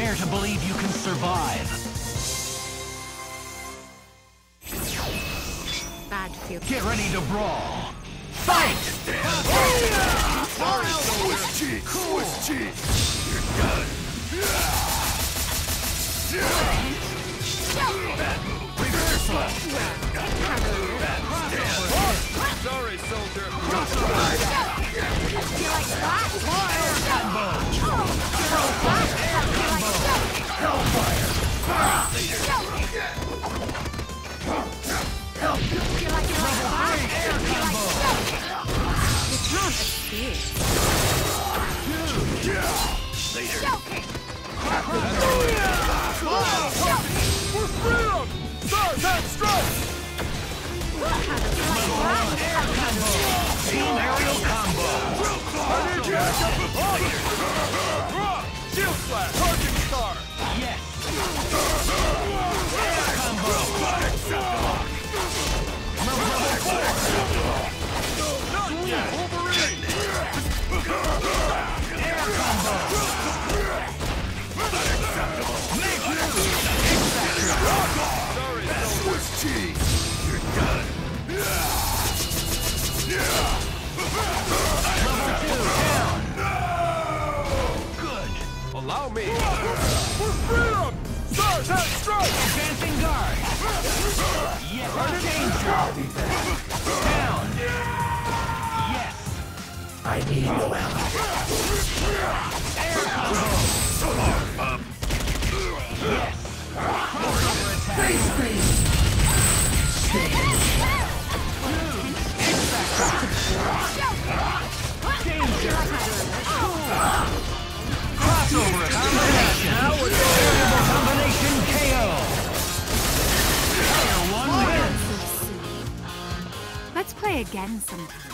Dare to believe you can survive. Bad feel. Get ready to brawl. Fight! Swiss cheese! Swiss cheese! You're done! Bad move! Reversal! Sorry, soldier! You like that? Air combo! Hellfire! You like that? Air combo! You can't escape. Later! For freedom! Stars strike! Air combo! Team aerial combo! I need you! Shield slash! Charging star! Yes! Air combo! Not yet! Wolverine! Air combo! Sorry, soldier! Swiss cheese! You're done! Good! Allow me! For freedom! Stars have strike! Advancing guard! Yes! Danger! Down! Yes! I need no help! Air combo! Yes! Crossover attack! Danger! Crossover combination! Variable combination KO! Player 1 wins! Let's play again sometime.